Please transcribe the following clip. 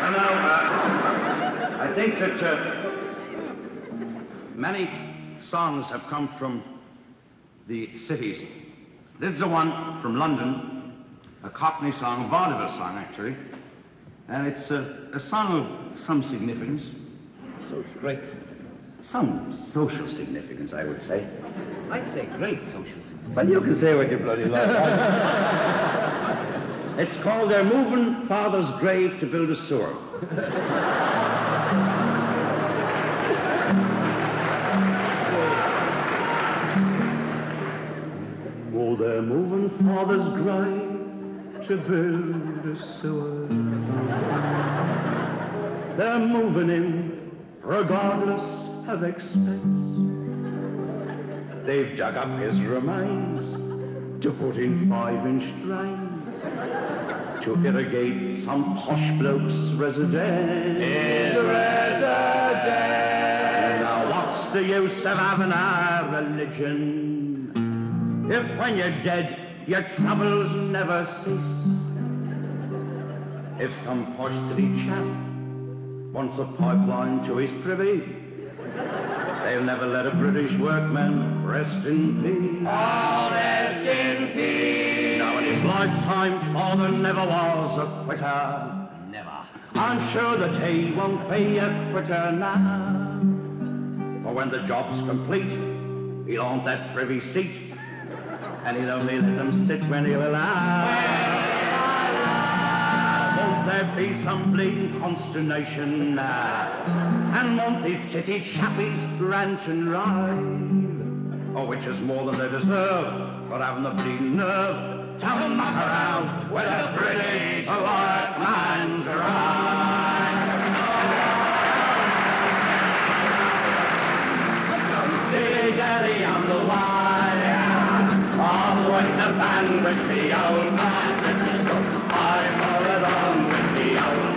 I think that many songs have come from the cities. This is the one from London, a Cockney song, a vaudeville song, actually. And it's a song of some significance. So great. Some social significance, I would say. I'd say great social significance. Well, you can say what you bloody like. It's called They're Moving Father's Grave to Build a Sewer. Oh, they're moving Father's grave to build a sewer. They're moving in regardless of expense. They've dug up his remains to put in 5-inch drains to irrigate some posh bloke's residence. His residence. Now what's the use of having a religion if when you're dead your troubles never cease? If some posh city chap wants a pipeline to his privy, they'll never let a British workman rest in peace. Oh, rest in peace. Now in his lifetime, Father never was a quitter. Never. I'm sure that he won't be a quitter now. For when the job's complete, he'll haunt that privy seat, and he'll only let them sit when he'll allow. Won't there be some bleeding consternation and won't these city chappies rant and ride? Or which is more than they deserve for having the bleeding nerve to muck around with a British workman's ride. Dilly-dally on the wire, all with the band with the old man. I'm all along with the old